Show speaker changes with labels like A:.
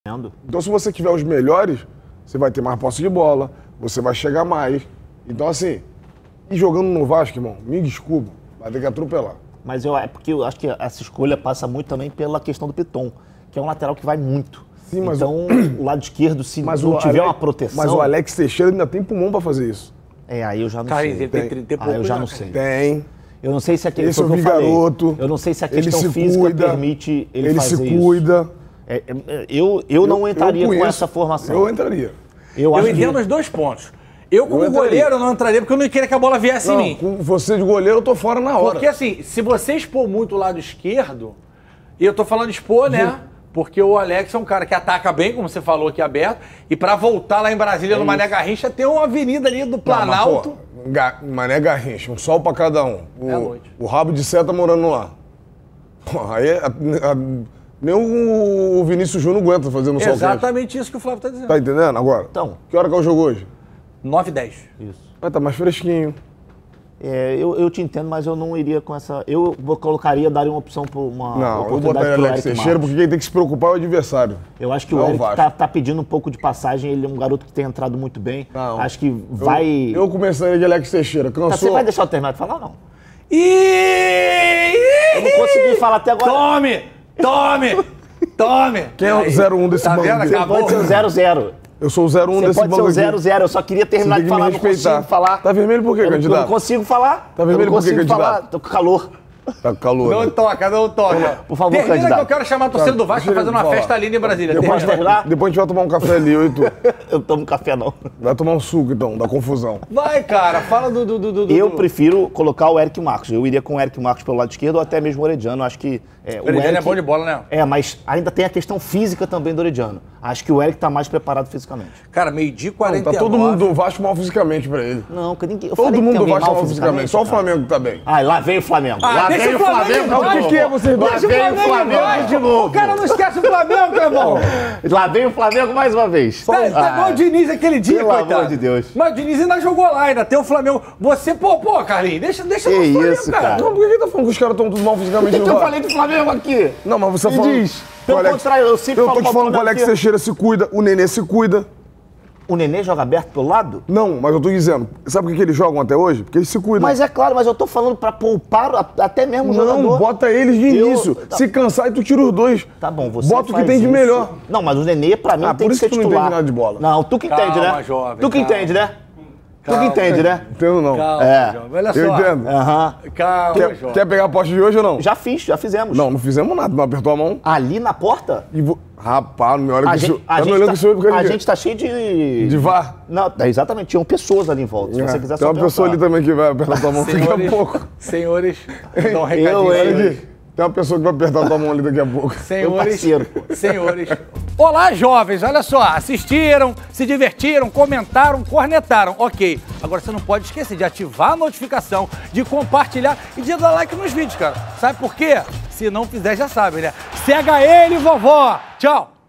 A: Então, se você tiver os melhores, você vai ter mais posse de bola, você vai chegar mais. Então, assim, e jogando no Vasco, irmão, me desculpa, vai ter que atropelar.
B: Mas é porque eu acho que essa escolha passa muito também pela questão do Piton, que é um lateral que vai muito. Sim, mas então, o lado esquerdo, se não tiver uma proteção...
A: Mas o Alex Teixeira ainda tem pulmão pra fazer isso.
B: Aí eu já não
C: Cara,
B: sei.
C: ele tem 30 e pouco.
B: Eu já não sei.
A: Tem.
B: Eu não sei se a
A: questão que eu falei. Garoto,
B: eu não sei se a questão física permite ele fazer isso.
A: Ele se cuida.
B: Eu não entraria com essa formação.
A: Eu entraria.
C: Eu entendo os dois pontos. Eu, como goleiro, não entraria porque eu não queria que a bola viesse em mim.
A: Com você de goleiro, eu tô fora na hora.
C: Porque assim, se você expor muito o lado esquerdo, e eu tô falando expor, né? Porque o Alex é um cara que ataca bem, como você falou aqui, aberto. E pra voltar lá em Brasília, no Mané Garrincha, tem uma avenida ali do Planalto.
A: Mané Garrincha, um sol pra cada um. O rabo de seta morando lá. Aí nem o Vinícius Júnior aguenta fazendo sol quente.
C: Exatamente isso que o Flávio tá dizendo.
A: Tá entendendo agora?
B: Então.
A: Que hora que é o jogo hoje?
C: 9h10.
B: Isso.
A: Vai tá mais fresquinho.
B: Eu te entendo, mas eu não iria com essa... Eu colocaria, daria uma opção para uma
A: Não, eu botaria o Alex Teixeira, porque quem tem que se preocupar é o adversário.
B: Eu acho que o Eric tá pedindo um pouco de passagem, ele é um garoto que tem entrado muito bem.
A: Não,
B: acho que vai...
A: Eu começaria de Alex Teixeira, cansou...
B: Você vai deixar eu terminar de falar ou não? Eu não consegui falar até agora.
C: Tome!
A: Quem é o 01 desse banco?
B: Você pode ser o 0-0.
A: Eu sou o 01 desse banco.
B: Você pode ser o 0-0, eu só queria terminar de falar, não consigo falar.
A: Tá vermelho por quê, candidato?
B: Eu não consigo falar.
A: Tá vermelho por quê, candidato?
B: Tô com calor.
A: Tá com calor.
C: Não toca.
B: Por favor,
C: termina
B: candidato.
C: Que eu quero chamar a torcida do Vasco pra fazer uma festa linda em Brasília.
A: Depois a gente vai tomar um café ali, eu e tu.
B: Eu tomo café, não.
A: Vai tomar um suco, então, da confusão.
C: Vai, cara, fala do...
B: Eu prefiro colocar o Eric Marcos. Eu iria com o Eric Marcos pelo lado esquerdo ou até mesmo o Orediano. Acho que...
C: o Orediano é bom de bola, né?
B: Mas ainda tem a questão física também do Orediano. Acho que o Eric tá mais preparado fisicamente.
C: Cara, 12h49.
A: Tá todo mundo do Vasco mal fisicamente pra ele.
B: Não, que ninguém...
A: Todo mundo do Vasco mal fisicamente. Só o Flamengo que tá bem.
B: Lá vem o Flamengo.
C: Lá vem o Flamengo.
A: O que é você?
B: Lá vem o Flamengo de novo.
C: O cara não esquece o Flamengo, meu irmão.
B: Lá vem o Flamengo mais uma vez.
C: Tá igual o Diniz aquele dia,
B: coitado. Pelo amor de Deus.
C: Mas o Diniz ainda jogou lá, ainda tem o Flamengo. Você, Carlinhos, deixa no Flamengo,
B: isso, cara.
A: Não, por que tá falando que os caras estão tudo mal fisicamente?
B: Eu falei do Flamengo aqui.
A: Não, mas você falou...
B: diz. Pelo contrário, eu sempre falo...
A: Eu tô te falando que o Alex Teixeira se cuida, o Nenê se cuida.
B: O Nenê joga aberto pelo lado?
A: Não, mas eu tô dizendo, sabe por que eles jogam até hoje? Porque eles se cuidam.
B: Mas é claro, mas eu tô falando pra poupar até mesmo o jogador.
A: Não, bota eles de início. Se cansar, e tu tira os dois.
B: Tá bom, você
A: bota o que tem de melhor.
B: Não, mas o Nenê, pra mim, tem que ser titular.
A: Por isso que tu não entende nada de bola.
B: Não, tu que entende, né?
C: Jovem,
B: tu que entende, né? Tu que entende, né?
A: Entendo não.
C: Calma, jovem. Olha só.
A: Eu entendo.
C: Calma,
A: Quer pegar a poste de hoje ou não?
B: Já fizemos.
A: Não fizemos nada, não apertou a mão.
B: Ali na porta?
A: Rapaz, não me olha que isso...
B: A gente tá cheio de...
A: De VAR?
B: Não, exatamente, tinham pessoas ali em volta. Se você quiser
A: tem
B: só
A: uma pessoa ali também que vai apertar tua mão daqui a pouco.
C: Senhores, dá um recadinho.
A: Tem uma pessoa que vai apertar tua mão ali daqui a pouco.
C: Senhores. Olá, jovens, olha só, assistiram, se divertiram, comentaram, cornetaram, ok. Agora você não pode esquecer de ativar a notificação, de compartilhar e de dar like nos vídeos, cara. Sabe por quê? Se não fizer, já sabe, né? Cega ele, vovó! Tchau!